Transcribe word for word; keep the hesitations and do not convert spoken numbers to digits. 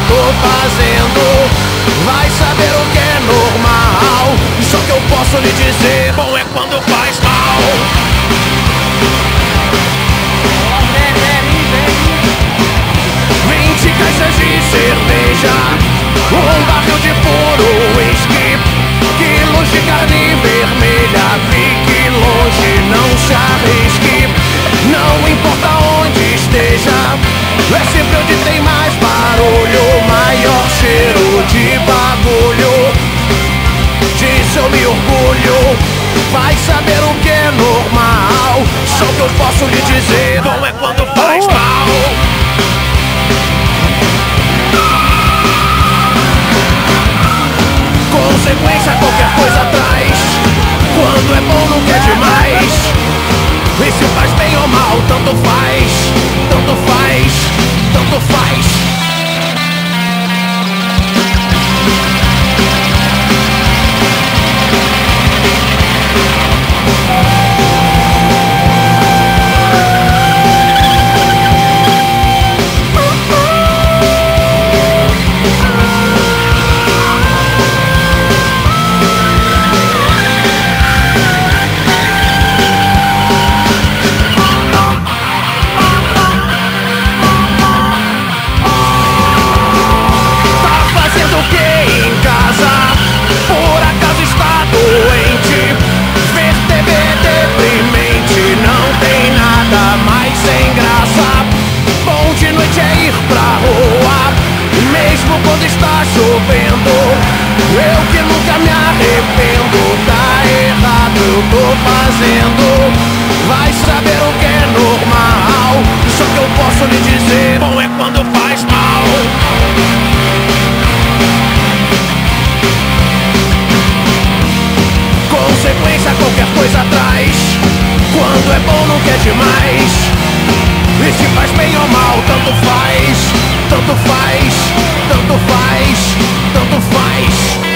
tô fazendo. Vai saber o que é normal. Só que eu posso lhe dizer, bom é quando faz mal. Vinte caixas de cerveja, um barril de puro whisky, quilos de carne vermelha. Fique longe, não se arrisque, não importa onde esteja. É sempre onde tem mais barulho, maior cheiro de bagulho. Disso eu me orgulho. Vai saber o que é normal. Só que eu posso lhe dizer, bom é quando faz mal. Consequência qualquer coisa traz. Quando é bom não quer demais. E se faz bem ou mal, tanto faz. Tanto faz, tanto faz. Quando está chovendo, eu que nunca me arrependo. Tá errado, eu tô fazendo. Vai saber o que é normal. Só que eu posso lhe dizer, bom é quando faz mal. Consequência qualquer coisa traz. Quando é bom não quer demais. E se faz bem ou mal, tanto faz. Tanto faz, tanto faz, tanto faz.